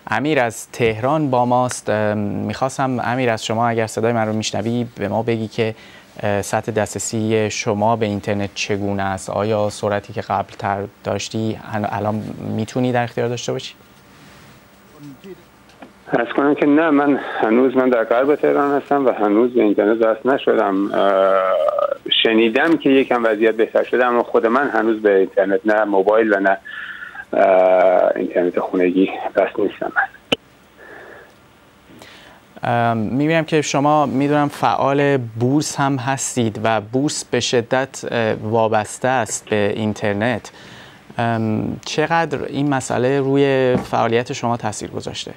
امیر از تهران با ماست. میخواستم امیر از شما اگر صدای من رو میشنوی به ما بگی که سطح دسترسی شما به اینترنت چگونه است؟ آیا سرعتی که قبل تر داشتی الان میتونی در اختیار داشته باشی؟ عرض کنم که نه، من هنوز در غرب تهران هستم و هنوز به اینترنت وصل نشدم. شنیدم که یکم وضعیت بهتر شده، اما خود من هنوز به اینترنت، نه موبایل و نه اینترنت خونگی وصل نیستم. میبینم که شما میدونم فعال بورس هم هستید و بورس به شدت وابسته است به اینترنت. چقدر این مسئله روی فعالیت شما تاثیر گذاشته؟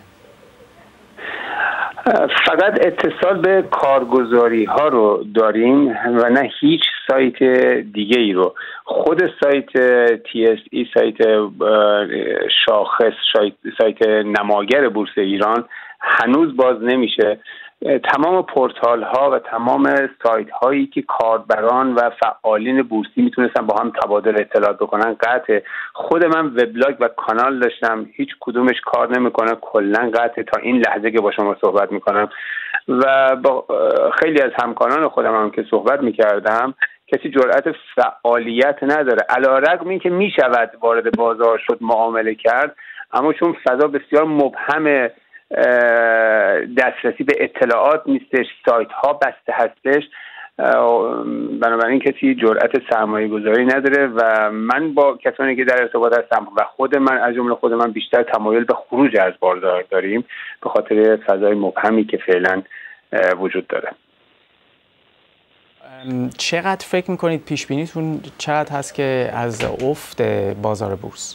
فقط اتصال به کارگزاری ها رو داریم و نه هیچ سایت دیگه ای رو. خود سایت TSE، سایت شاخص، سایت نماگر بورس ایران هنوز باز نمیشه. تمام پورتال ها و تمام سایت هایی که کاربران و فعالین بورسی میتونستن با هم تبادل اطلاعات بکنن قطعه. خود من وبلاگ و کانال داشتم، هیچ کدومش کار نمیکنه، کلا قطعه تا این لحظه که با شما صحبت میکنم. و با خیلی از همکاران خودم هم که صحبت میکردم، کسی جرأت فعالیت نداره، علی‌رغم اینکه میشود وارد بازار شد، معامله کرد، اما چون فضا بسیار مبهم، دسترسی به اطلاعات نیستش، سایت ها بسته هستش، بنابراین کسی جرأت سرمایه گذاری نداره و من با کسانی که در ارتباط هستم و خود من از جمله خود من بیشتر تمایل به خروج از بازار داریم به خاطر فضای مبهمی که فعلا وجود داره. چقدر فکر میکنید پیش بینیتون چقدر هست که از افت بازار بورس؟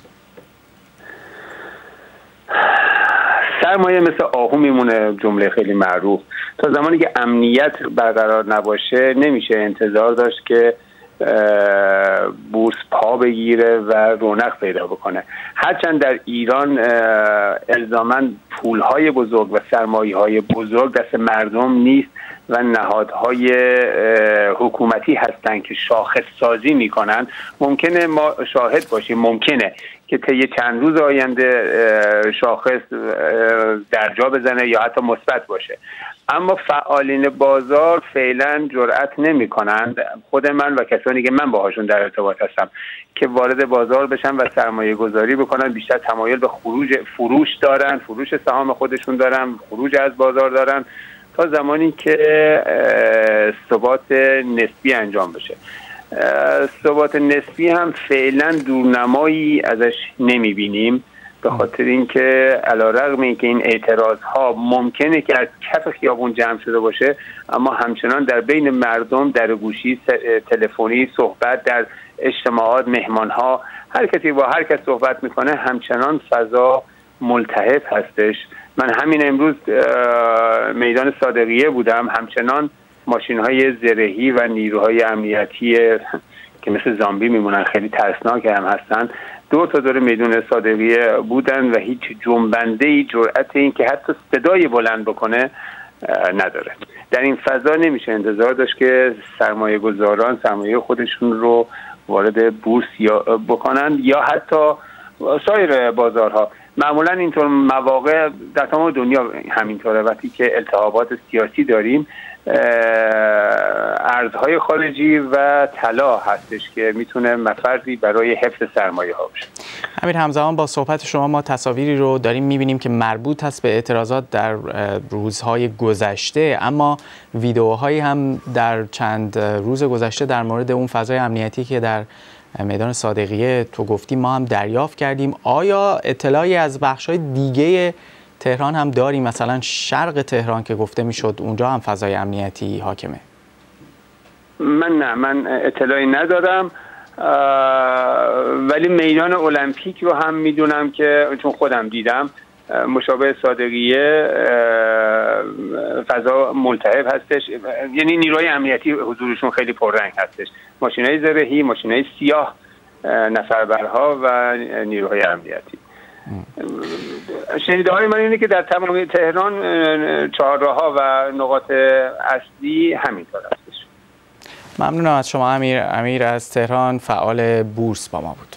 سرمایه مثل آهو میمونه، جمله خیلی معروف. تا زمانی که امنیت برقرار نباشه نمیشه انتظار داشت که بورس پا بگیره و رونق پیدا بکنه. هرچند در ایران الزاماً پولهای بزرگ و سرمایه‌های بزرگ دست مردم نیست و نهادهای حکومتی هستند که شاخص سازی میکنن. ممکنه ما شاهد باشیم، ممکنه که طی چند روز آینده شاخص درجا بزنه یا حتی مثبت باشه، اما فعالین بازار فعلا جرأت نمی کنند، خود من و کسانی که من باهاشون در ارتباط هستم، که وارد بازار بشن و سرمایه گذاری بکنن. بیشتر تمایل به فروش دارن، فروش سهام خودشون دارن، خروج از بازار دارن تا زمانی که ثبات نسبی انجام بشه. ثبات نسبی هم فعلا دورنمایی ازش نمی بینیم، به خاطر اینکه علی‌رغم اینکه این اعتراض ها ممکنه که از کف خیابون جمع شده باشه، اما همچنان در بین مردم، در گوشی، تلفنی صحبت، در اجتماعات، مهمان ها، هر کسی با هر کس صحبت میکنه، همچنان فضا ملتهب هستش. من همین امروز میدان صادقیه بودم، همچنان ماشین های زرهی و نیروهای امنیتی که مثل زامبی میمونن، خیلی ترسناک هم هستن، دور تا دور میدان صادقیه بودن و هیچ جنبنده‌ای جرأت این که حتی صدای بلند بکنه نداره. در این فضا نمیشه انتظار داشت که سرمایه گذاران سرمایه خودشون رو وارد بورس بکنن یا حتی سایر بازارها. معمولا اینطور مواقع در تمام دنیا همینطوره، وقتی که التهابات سیاسی داریم، ارزهای خارجی و طلا هستش که میتونه مفردی برای حفظ سرمایه ها باشه. امیر، همزمان با صحبت شما ما تصاویری رو داریم میبینیم که مربوط هست به اعتراضات در روزهای گذشته، اما ویدئوهایی هم در چند روز گذشته در مورد اون فضای امنیتی که در میدان صادقیه تو گفتی ما هم دریافت کردیم. آیا اطلاعی از بخش‌های دیگه تهران هم داریم؟ مثلا شرق تهران که گفته میشد اونجا هم فضای امنیتی حاکمه؟ من اطلاعی ندارم، ولی میدان المپیک رو هم میدونم که چون خودم دیدم مشابه صادقیه فضا ملتهب هستش، یعنی نیروهای امنیتی حضورشون خیلی پررنگ هستش، ماشینای زرهی، ماشینای سیاه، نفربرها و نیروهای امنیتی. شنیده های من اینه که در تمام تهران چهارراه‌ها و نقاط اصلی همینطور هستش. ممنونم از شما امیر از تهران، فعال بورس با ما بود.